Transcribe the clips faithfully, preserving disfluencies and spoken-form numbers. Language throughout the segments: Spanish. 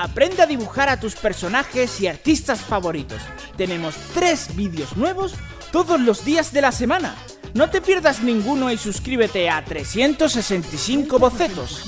Aprende a dibujar a tus personajes y artistas favoritos. Tenemos tres vídeos nuevos todos los días de la semana. No te pierdas ninguno y suscríbete a trescientos sesenta y cinco bocetos.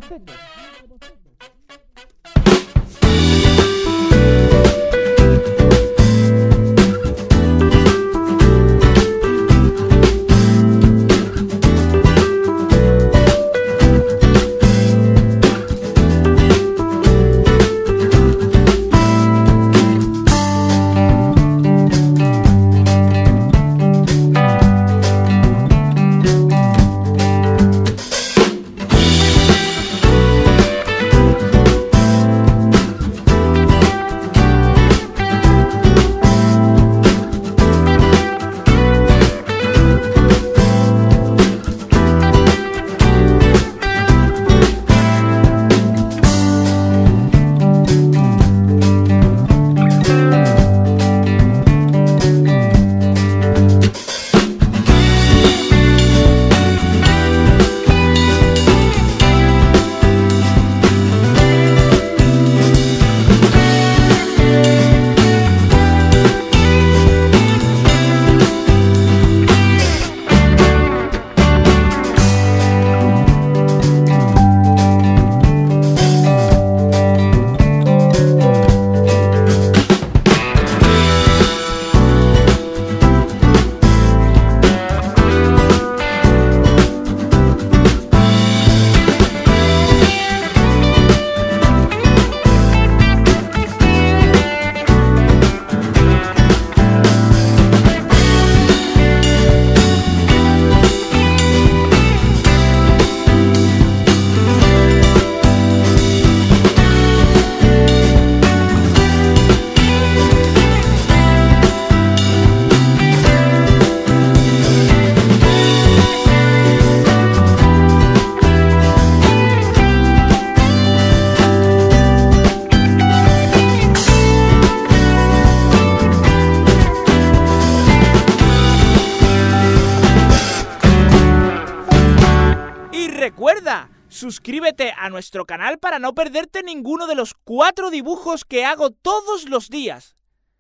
Recuerda, suscríbete a nuestro canal para no perderte ninguno de los cuatro dibujos que hago todos los días.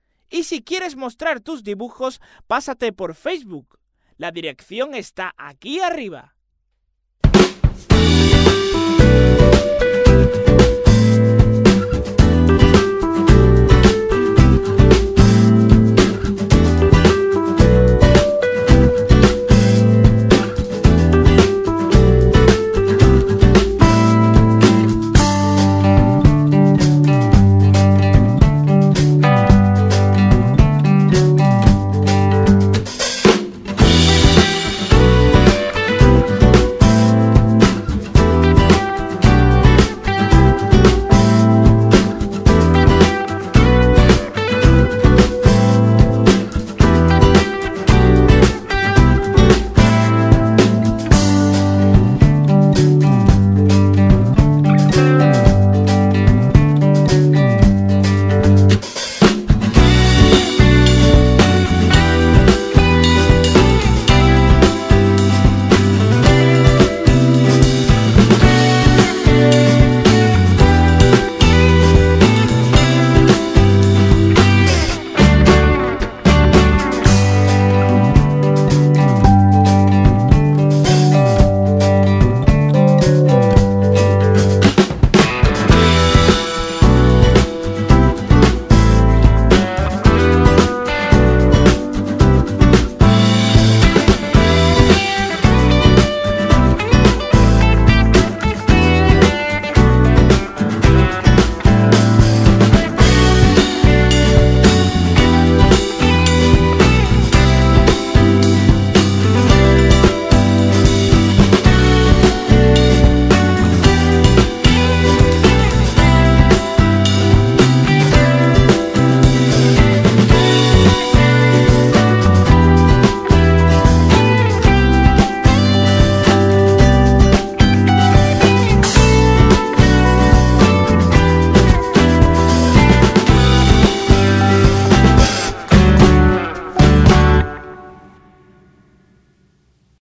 Y si quieres mostrar tus dibujos, pásate por Facebook. La dirección está aquí arriba.